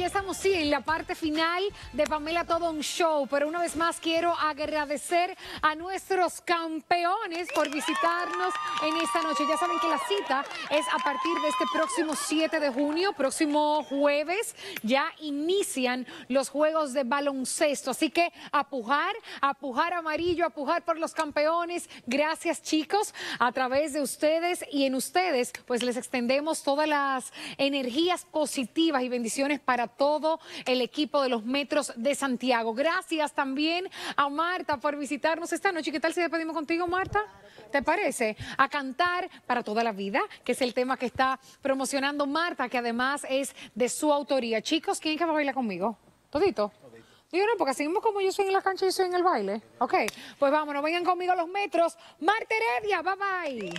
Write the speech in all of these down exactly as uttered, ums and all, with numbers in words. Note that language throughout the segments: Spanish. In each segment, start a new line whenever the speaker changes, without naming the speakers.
ya estamos sí, en la parte final de Pamela Todo un Show, pero una vez más quiero agradecer a nuestros campeones por visitarnos en esta noche. Ya saben que la cita es a partir de este próximo siete de junio, próximo jueves, ya inician los juegos de baloncesto, así que a pujar, a pujar amarillo, a pujar por los campeones. Gracias, chicos, a través de ustedes y en ustedes, pues les extendemos todas las energías positivas y bendiciones para todo el equipo de los Metros de Santiago. Gracias también a Marta por visitarnos esta noche. ¿Qué tal si despedimos contigo, Marta? ¿Te parece? A cantar para toda la vida, que es el tema que está promocionando Marta, que además es de su autoría. Chicos, ¿quién es que va a bailar conmigo? ¿Todito? Digo, no, porque así mismo como yo soy en la cancha y soy en el baile. Ok, pues vámonos, vengan conmigo a los Metros. Marta Heredia, bye bye.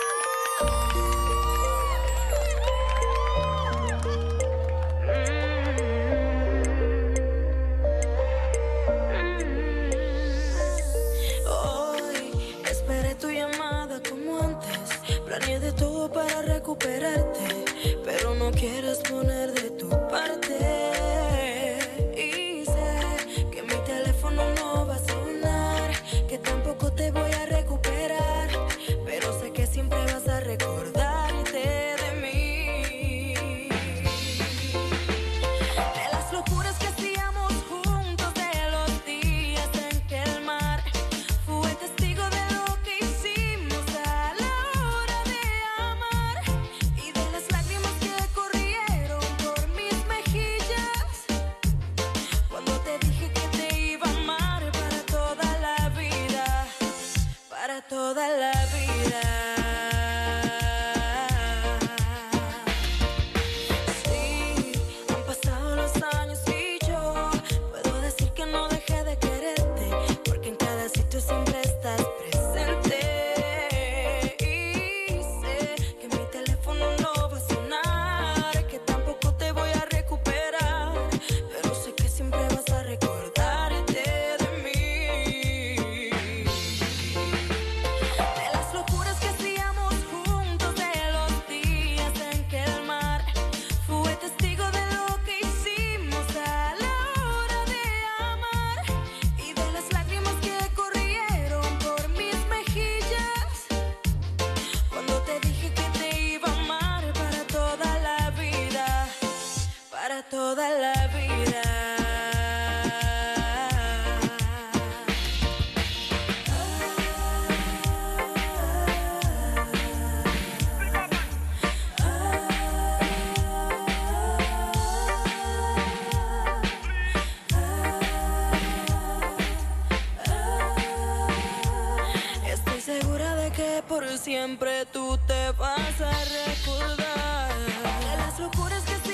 Planeé de todo para recuperarte, pero no quieres poner de tu parte. Y sé que mi teléfono no va a sonar, que tampoco te voy a recuperar, pero sé que siempre vas a recordarte de mí. De las locuras que hacíamos juntos, de los días en que el mar fue testigo de lo que hicimos a la toda la vida. Sí, han pasado los años y yo puedo decir que no dejé de quererte, porque en cada sitio siempre estás presente. Y sé que mi teléfono no va a sonar, que tampoco te voy a recuperar, pero sé que siempre vas a recordarte de mí. Toda la vida. Estoy segura de que por siempre tú te vas a recordar de las locuras que